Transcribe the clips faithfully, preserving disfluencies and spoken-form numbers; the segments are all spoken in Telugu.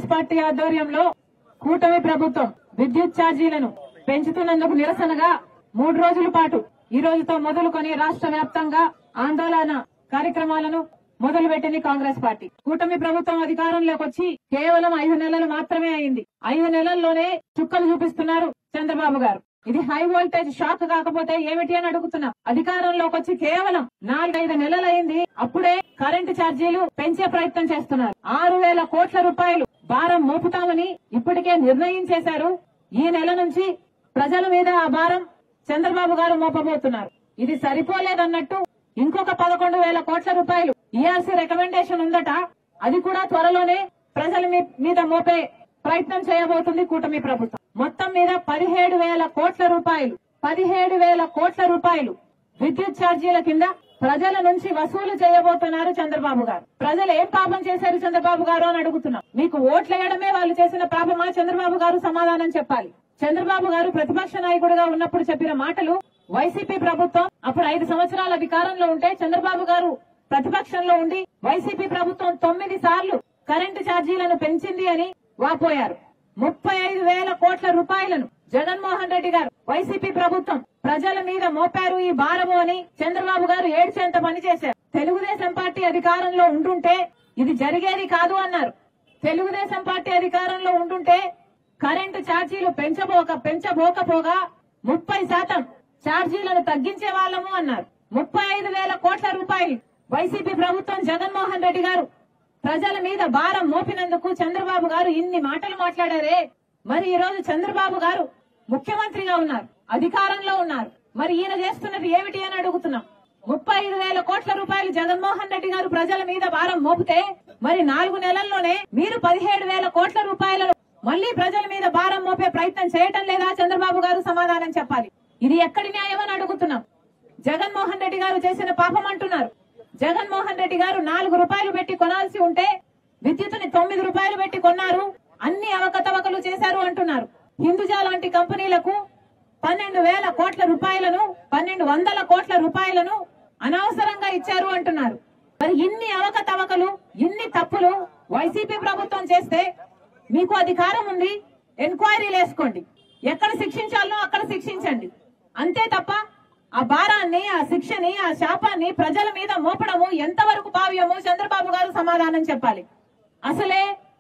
కాంగ్రెస్ పార్టీ ఆధ్వర్యంలో కూటమి ప్రభుత్వం విద్యుత్ ఛార్జీలను పెంచుతున్నందుకు నిరసనగా మూడు రోజుల పాటు ఈ రోజుతో మొదలుకొని రాష్ట్ర వ్యాప్తంగా ఆందోళన కార్యక్రమాలను మొదలుపెట్టింది కాంగ్రెస్ పార్టీ. కూటమి ప్రభుత్వం అధికారంలోకి వచ్చి కేవలం ఐదు నెలలు మాత్రమే అయింది. ఐదు నెలల్లోనే చుక్కలు చూపిస్తున్నారు చంద్రబాబు గారు. ఇది హై వోల్టేజ్ షాక్ కాకపోతే ఏమిటి అని అడుగుతున్నాం. అధికారంలోకి వచ్చి కేవలం నాలుగైదు నెలలు అయింది, అప్పుడే కరెంటు ఛార్జీలు పెంచే ప్రయత్నం చేస్తున్నారు. ఆరు వేల కోట్ల రూపాయలు భారం మోపుతామని ఇప్పటికే నిర్ణయం చేశారు. ఈ నెల నుంచి ప్రజల మీద ఆ భారం చంద్రబాబు గారు మోపబోతున్నారు. ఇది సరిపోలేదన్నట్టు ఇంకొక పదకొండు వేల కోట్ల రూపాయలు ఈఆర్సీ రికమెండేషన్ ఉందట, అది కూడా త్వరలోనే ప్రజల మీద మోపే ప్రయత్నం చేయబోతుంది కూటమి ప్రభుత్వం. మొత్తం మీద పదిహేడు వేల కోట్ల రూపాయలు పదిహేడు వేల కోట్ల రూపాయలు విద్యుత్ ఛార్జీల కింద ప్రజల నుంచి వసూలు చేయబోతున్నారు చంద్రబాబు గారు. ప్రజలు ఏం పాపం చేశారు చంద్రబాబు గారు అని అడుగుతున్నాం. మీకు ఓట్లేయడమే వాళ్ళు చేసిన పాపమా? చంద్రబాబు గారు సమాధానం చెప్పాలి. చంద్రబాబు గారు ప్రతిపక్ష నాయకుడిగా ఉన్నప్పుడు చెప్పిన మాటలు, వైసీపీ ప్రభుత్వం అప్పుడు ఐదు సంవత్సరాల అధికారంలో ఉంటే చంద్రబాబు గారు ప్రతిపక్షంలో ఉండి వైసీపీ ప్రభుత్వం తొమ్మిది సార్లు కరెంటు ఛార్జీలను పెంచింది అని వాపోయారు. ముప్పై ఐదు వేల కోట్ల రూపాయలను జగన్మోహన్ రెడ్డి గారు వైసీపీ ప్రభుత్వం ప్రజల మీద మోపారు ఈ భారము అని చంద్రబాబు గారు ఏడ్చేంత పని చేశారు. తెలుగుదేశం పార్టీ అధికారంలో ఉండుంటే ఇది జరిగేది కాదు అన్నారు. తెలుగుదేశం పార్టీ అధికారంలో ఉండుంటే కరెంటు ఛార్జీలు పెంచబోక పెంచబోకపోగా ముప్పై శాతం ఛార్జీలను తగ్గించే వాళ్ళము అన్నారు. ముప్పై ఐదు వేల కోట్ల రూపాయలు వైసీపీ ప్రభుత్వం జగన్మోహన్ రెడ్డి గారు ప్రజల మీద భారం మోపినందుకు చంద్రబాబు గారు ఇన్ని మాటలు మాట్లాడారే. మరి ఈ రోజు చంద్రబాబు గారు ముఖ్యమంత్రిగా ఉన్నారు, అధికారంలో ఉన్నారు. మరి ఈయన చేస్తున్నది ఏమిటి అని అడుగుతున్నాం. ముప్పై ఐదు వేల కోట్ల రూపాయలు జగన్మోహన్ రెడ్డి గారు ప్రజల మీద భారం మోపితే మరి నాలుగు నెలల్లోనే మీరు పదిహేడు వేల కోట్ల రూపాయలను మళ్లీ ప్రజల మీద భారం మోపే ప్రయత్నం చేయటం లేదా? చంద్రబాబు గారు సమాధానం చెప్పాలి. ఇది ఎక్కడి న్యాయం అని అడుగుతున్నాం. జగన్మోహన్ రెడ్డి గారు చేసిన పాపం అంటున్నారు. జగన్మోహన్ రెడ్డి గారు నాలుగు రూపాయలు పెట్టి కొనాల్సి ఉంటే విద్యుత్తుని తొమ్మిది రూపాయలు పెట్టి కొన్నారు, అన్ని అవకతవకలు చేశారు అంటున్నారు. హిందూజా లాంటి కంపెనీలకు పన్నెండు వేల కోట్ల రూపాయలను పన్నెండు వందల కోట్ల రూపాయలను అనవసరంగా ఇచ్చారు అంటున్నారు. మరి ఇన్ని అవకతవకలు, ఇన్ని తప్పులు వైసీపీ ప్రభుత్వం చేస్తే మీకు అధికారం ఉంది, ఎంక్వైరీలు వేసుకోండి, ఎక్కడ శిక్షించాలనో అక్కడ శిక్షించండి. అంతే తప్ప ఆ భారాన్ని, ఆ శిక్షని, ఆ శాపాన్ని ప్రజల మీద మోపడము ఎంతవరకు భావ్యము? చంద్రబాబు గారు సమాధానం చెప్పాలి. అసలే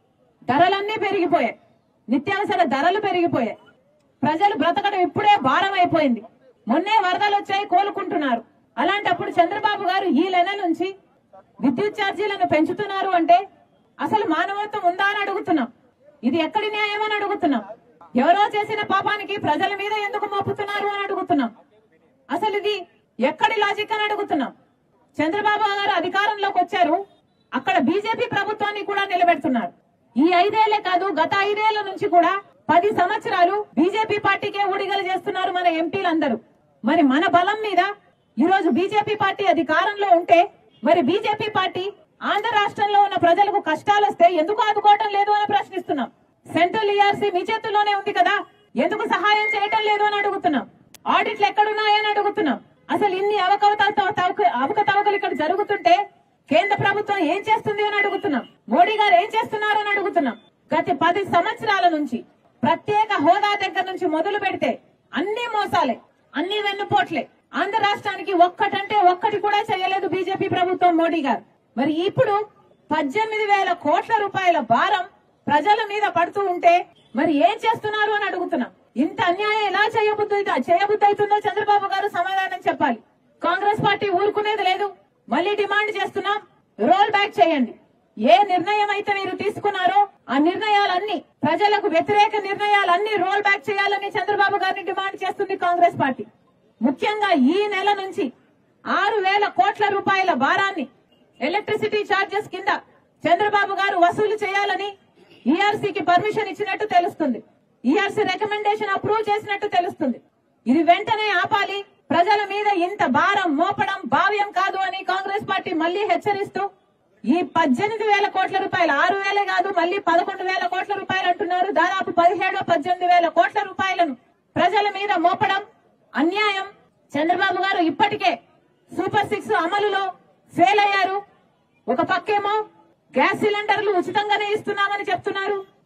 ధరలన్నీ పెరిగిపోయాయి, నిత్యావసర ధరలు పెరిగిపోయాయి, ప్రజలు బ్రతకడం ఇప్పుడే భారం అయిపోయింది. మొన్నే వరదలు వచ్చాయి, కోలుకుంటున్నారు. అలాంటప్పుడు చంద్రబాబు గారు ఈ నెల నుంచి విద్యుత్ ఛార్జీలను పెంచుతున్నారు అంటే అసలు మానవత్వం ఉందా అని అడుగుతున్నాం. ఇది ఎక్కడి న్యాయం అని అడుగుతున్నాం. ఎవరో చేసిన పాపానికి ప్రజల మీద ఎందుకు మోపుతున్నారు అని అడుగుతున్నాం. అసలు ఇది ఎక్కడి లాజిక్ అని అడుగుతున్నాం. చంద్రబాబు గారు అధికారంలోకి వచ్చారు, అక్కడ బీజేపీ ప్రభుత్వాన్ని కూడా నిలబెడుతున్నారు. ఈ ఐదేళ్లే కాదు, గత ఐదేళ్ల నుంచి కూడా పది సంవత్సరాలు బీజేపీ పార్టీకే ఊడిగలు చేస్తున్నారు మన ఎంపీలందరూ. మరి మన బలం మీద ఈ రోజు బీజేపీ పార్టీ అధికారంలో ఉంటే మరి బీజేపీ పార్టీ ఆంధ్ర రాష్ట్రంలో ఉన్న ప్రజలకు కష్టాలు వస్తే ఎందుకు ఆదుకోవటం లేదు అని ప్రశ్నిస్తున్నాం. సెంట్రల్ ఈఆర్సీ మీ చేతుల్లోనే ఉంది కదా, ఎందుకు సహాయం చేయటం లేదు అని అడుగుతున్నాం. ఆడిట్లు ఎక్కడున్నాయని అడుగుతున్నాం. అసలు ఇన్ని అవకతవకలు అవకతవకలు ఇక్కడ జరుగుతుంటే కేంద్ర ప్రభుత్వం ఏం చేస్తుంది అని అడుగుతున్నాం. మోడీ గారు ఏం చేస్తున్నారు అని అడుగుతున్నాం. గత పది సంవత్సరాల నుంచి ప్రత్యేక హోదా దగ్గర నుంచి మొదలు పెడితే అన్ని మోసాలే, అన్ని వెన్నుపోట్లే. ఆంధ్ర రాష్ట్రానికి ఒక్కటంటే ఒక్కటి కూడా చేయలేదు బీజేపీ ప్రభుత్వం, మోడీ గారు. మరి ఇప్పుడు పద్దెనిమిది వేల కోట్ల రూపాయల భారం ప్రజల మీద పడుతూ ఉంటే మరి ఏం చేస్తున్నారు అని అడుగుతున్నాం. ఇంత అన్యాయం ఎలా చేయబుద్ధి చేయబుద్ధి అవుతుందో చంద్రబాబు గారు సమాధానం చెప్పాలి. కాంగ్రెస్ పార్టీ ఊరుకునేది లేదు. మళ్లీ డిమాండ్ చేస్తున్నాం, రోల్ బ్యాక్ చేయండి. ఏ నిర్ణయం అయితే మీరు తీసుకున్నారో ఆ నిర్ణయాలన్నీ, ప్రజలకు వ్యతిరేక నిర్ణయాలన్నీ రోల్ బ్యాక్ చేయాలని చంద్రబాబు గారిని డిమాండ్ చేస్తుంది కాంగ్రెస్ పార్టీ. ముఖ్యంగా ఈ నెల నుంచి ఆరు వేల కోట్ల రూపాయల భారాన్ని ఎలక్ట్రిసిటీ ఛార్జెస్ కింద చంద్రబాబు గారు వసూలు చేయాలని ఈఆర్సీకి పర్మిషన్ ఇచ్చినట్టు తెలుస్తుంది. ఈఆర్సీ రికమెండేషన్ అప్రూవ్ చేసినట్టు తెలుస్తుంది. ఇది వెంటనే ఆపాలి. ప్రజల మీద ఇంత భారం మోపడం భావ్యం కాదు అని కాంగ్రెస్ పార్టీ మళ్లీ హెచ్చరిస్తూ ఈ పద్దెనిమిది వేల కోట్ల రూపాయలు, ఆరు వేలే కాదు మళ్లీ పదకొండు వేల కోట్ల రూపాయలు అంటున్నారు. దాదాపు పదిహేడు పద్దెనిమిది వేల కోట్ల రూపాయలను ప్రజల మీద మోపడం అన్యాయం. చంద్రబాబు గారు ఇప్పటికే సూపర్ సిక్స్ అమలులో ఫెయిల్ అయ్యారు. ఒక పక్కేమో గ్యాస్ సిలిండర్లు ఉచితంగానే ఇస్తున్నామని చెప్తున్నారు,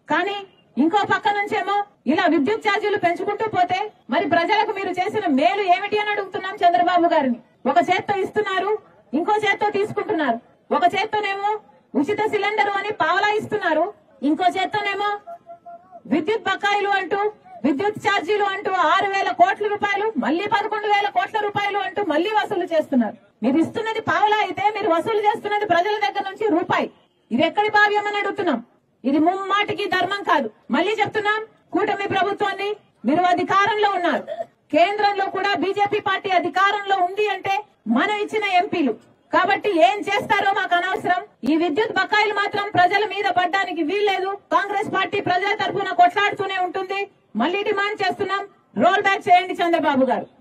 కానీ ఇంకో పక్క నుంచేమో ఇలా విద్యుత్ ఛార్జీలు పెంచుకుంటూ పోతే మరి ప్రజలకు మీరు చేసిన మేలు ఏమిటి అని అడుగుతున్నాం చంద్రబాబు గారిని. ఒక చేత్తో ఇస్తున్నారు, ఇంకో చేత్తో తీసుకుంటున్నారు. ఒక చేత్తోనేమో ఉచిత సిలిండర్ అని పావలా ఇస్తున్నారు, ఇంకో చేత్తోనేమో విద్యుత్ బకాయిలు అంటూ విద్యుత్ ఛార్జీలు అంటూ ఆరు వేల కోట్ల రూపాయలు మళ్లీ పదకొండు వేల కోట్ల రూపాయలు అంటూ మళ్లీ వసూలు చేస్తున్నారు. మీరు ఇస్తున్నది పావలా అయితే మీరు వసూలు చేస్తున్నది ప్రజల దగ్గర నుంచి రూపాయి. ఇది ఎక్కడి భావ్యం అని అడుగుతున్నాం. ఇది ముమ్మాటికి ధర్మం కాదు. మళ్లీ చెప్తున్నాం, కూటమి ప్రభుత్వాన్ని మీరు అధికారంలో ఉన్నారు, కేంద్రంలో కూడా బీజేపీ పార్టీ అధికారంలో ఉంది అంటే మనం ఇచ్చిన ఎంపీలు కాబట్టి ఏం చేస్తారో మాకు అనవసరం. ఈ విద్యుత్ బకాయిలు మాత్రం ప్రజల మీద పడ్డానికి వీల్లేదు. కాంగ్రెస్ పార్టీ ప్రజల తరఫున కొట్లాడుతూనే ఉంటుంది. మళ్లీ డిమాండ్ చేస్తున్నాం, రోల్ బ్యాక్ చేయండి చంద్రబాబు గారు.